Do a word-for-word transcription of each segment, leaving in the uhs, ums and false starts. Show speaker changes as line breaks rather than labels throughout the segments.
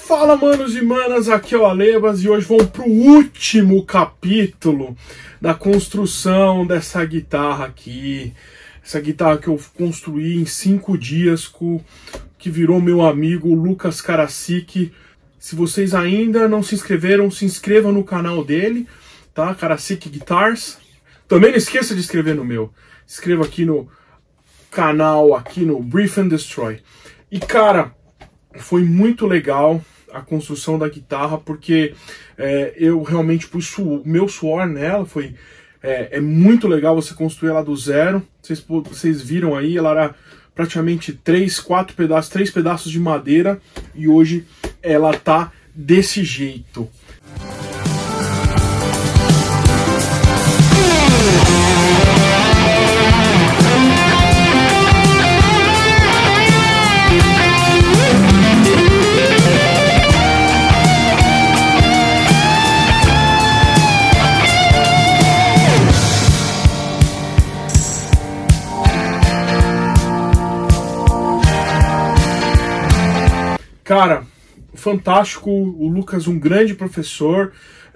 Fala, manos e manas, aqui é o Alebas e hoje vamos pro último capítulo da construção dessa guitarra aqui. Essa guitarra que eu construí em cinco dias, com, que virou meu amigo Lucas Karasik. Se vocês ainda não se inscreveram, se inscrevam no canal dele, tá? Karasik Guitars. Também não esqueça de inscrever no meu. Se inscreva aqui no canal, aqui no Brief and Destroy. E cara, foi muito legal a construção da guitarra, porque é, eu realmente pus o meu suor nela. Foi, é, é muito legal você construir ela do zero. Vocês, vocês viram aí, ela era praticamente três, quatro pedaços, três pedaços de madeira, e hoje ela tá desse jeito. Cara, fantástico, o Lucas, um grande professor,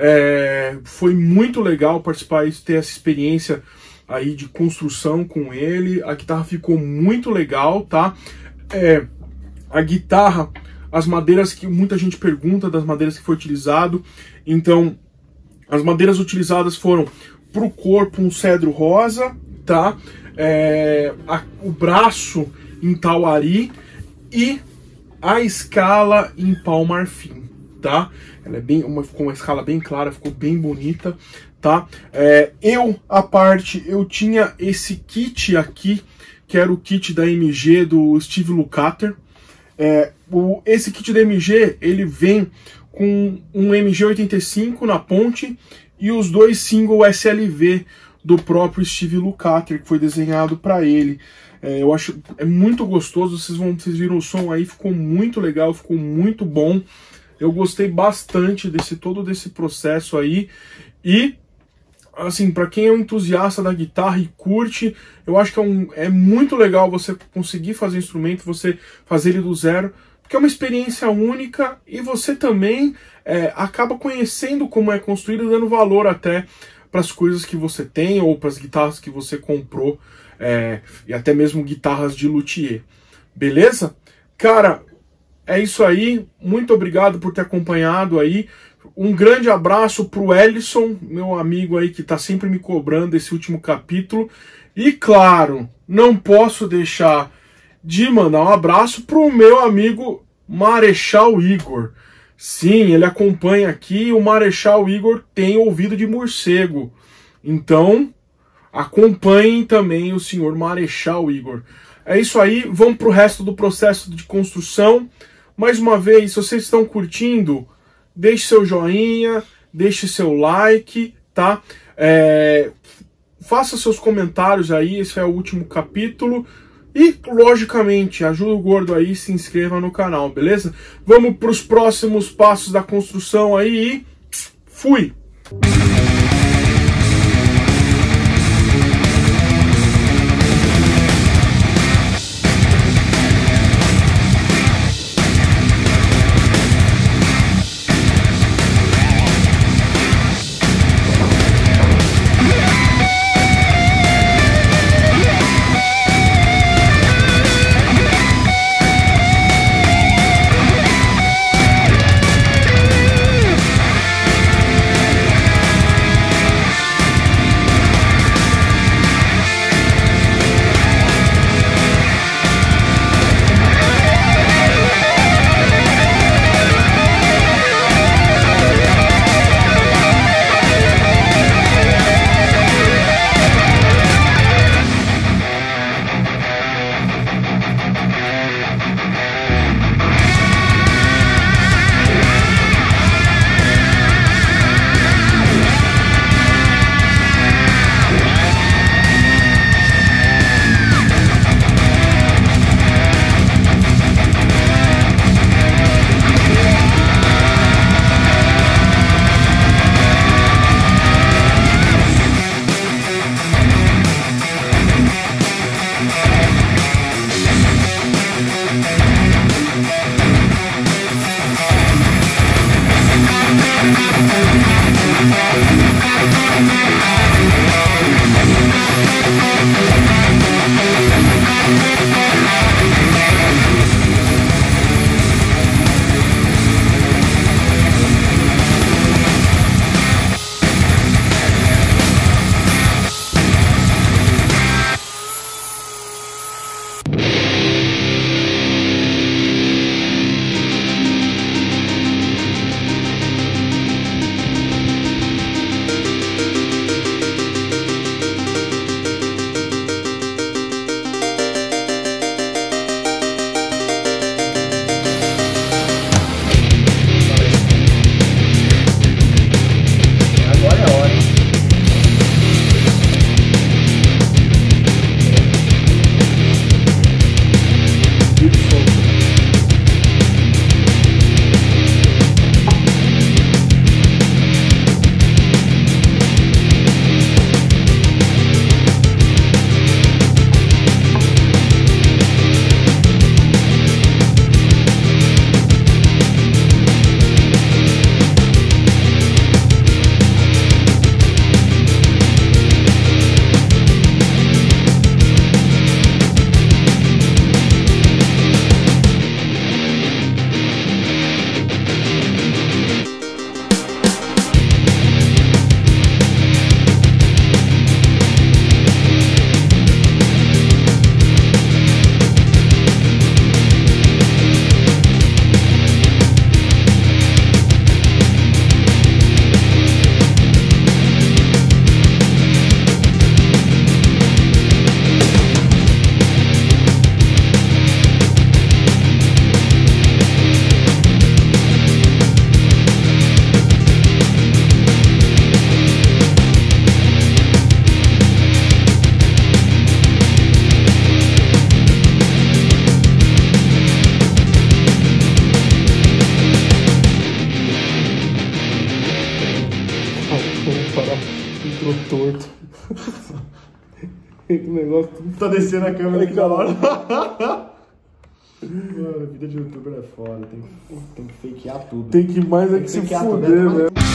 é, foi muito legal participar e ter essa experiência aí de construção com ele. A guitarra ficou muito legal, tá? É, a guitarra, as madeiras que muita gente pergunta das madeiras que foi utilizado, então as madeiras utilizadas foram para o corpo um cedro rosa, tá? É, a, o braço em tauari e a escala em pau marfim, tá? Ela é bem, uma, ficou uma escala bem clara, ficou bem bonita, tá? É, eu, a parte, eu tinha esse kit aqui, que era o kit da M G do Steve Lukather. É, o, esse kit da M G, ele vem com um M G oitenta e cinco na ponte e os dois single S L V do próprio Steve Lukather, que foi desenhado para ele. É, eu acho é muito gostoso, vocês, vão, vocês viram o som aí, ficou muito legal, ficou muito bom. Eu gostei bastante desse todo desse processo aí. E, assim, para quem é um entusiasta da guitarra e curte, eu acho que é, um, é muito legal você conseguir fazer instrumento, você fazer ele do zero, porque é uma experiência única e você também é, acaba conhecendo como é construído, dando valor até para as coisas que você tem ou para as guitarras que você comprou. É, e até mesmo guitarras de luthier. Beleza? Cara, é isso aí. Muito obrigado por ter acompanhado aí. Um grande abraço pro Ellison, meu amigo aí que tá sempre me cobrando esse último capítulo. E claro, não posso deixar de mandar um abraço pro meu amigo Marechal Igor. Sim, ele acompanha aqui. O Marechal Igor tem ouvido de morcego. Então, acompanhem também o senhor Marechal Igor. É isso aí, vamos para o resto do processo de construção. Mais uma vez, se vocês estão curtindo, deixe seu joinha, deixe seu like, tá? É, faça seus comentários aí, esse é o último capítulo. E, logicamente, ajuda o gordo aí, se inscreva no canal, beleza? Vamos para os próximos passos da construção aí e fui! O negócio tudo...
Tá descendo a câmera aqui da hora.
Mano, a vida de youtuber é foda. Tem que,
Tem que fakear tudo.
tem que mais é que, que se fuder, né?